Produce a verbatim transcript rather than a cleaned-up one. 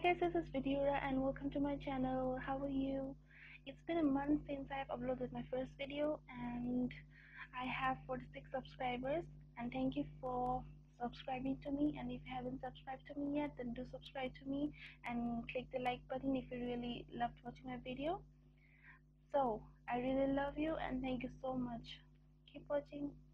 guys, this is Vidiura and welcome to my channel. How are you? It's been a month since I've uploaded my first video and I have forty-six subscribers, and thank you for subscribing to me. And if you haven't subscribed to me yet, then do subscribe to me and click the like button if you really loved watching my video. So I really love you and thank you so much. Keep watching.